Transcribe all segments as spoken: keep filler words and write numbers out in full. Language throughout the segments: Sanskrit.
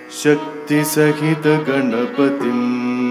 Shakthi Sahitha Ganapathim.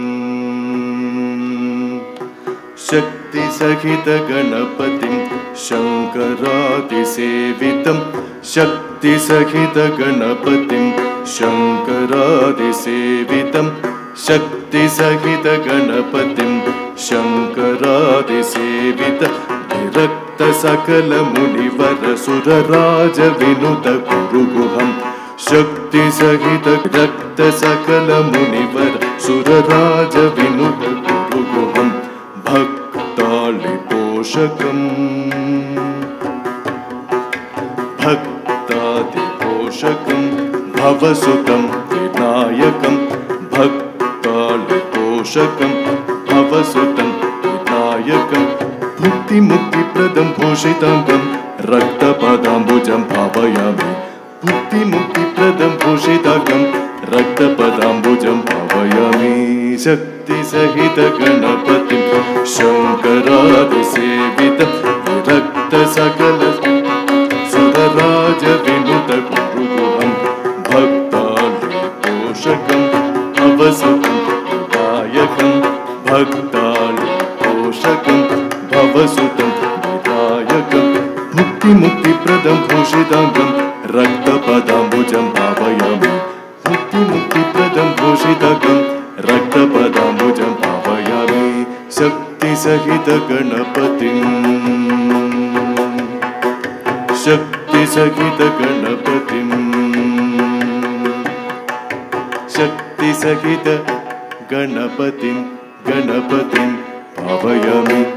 Shakthi Sahitha Ganapathim Shankarati Sevitam. Shakthi Sahitha Ganapathim Shankarati Sevitam. Shakti Sahitha Ganapathim Shankarati Sevitam. Virakta Sakala Munivara Suraraja Vinuta Guruguham. Shakti Sahitha Rakta Sakala Munivara Suraraja Vinuta Guruguham. Bhaktali Poshakam. Bhaktadi Poshakam Bhavasutam Vinayakam. Bhaktali Poshakam Bhavasutam Vinayakam. Bhukti Mukti Pradam Bhoshitangam Rakta Padambujam Bhavayami. Bhukti Mukti Pradam Bhoshitangam Rakta Padambujam Bhavayami. Shakti Sahitha Ganapathim Shankarati Sevitam. Virakta Sakala Suraraja Vinuta Guruguham. Bhaktali Poshakam Bhavasutam Vinayakam. Bhaktali Poshakam Bhavasutam Vinayakam. Bhukti Mukti Pradam Bhoshitangam Rakta Padambujam Bhavayami. Bhukti Mukti Pradam Bhoshitangam Rakta Padambujam Bhavayami. Shakti Sahitha Ganapathim. Shakti Sahitha Ganapathim. Shakti Sahitha Ganapathim Ganapathim Bhavayami.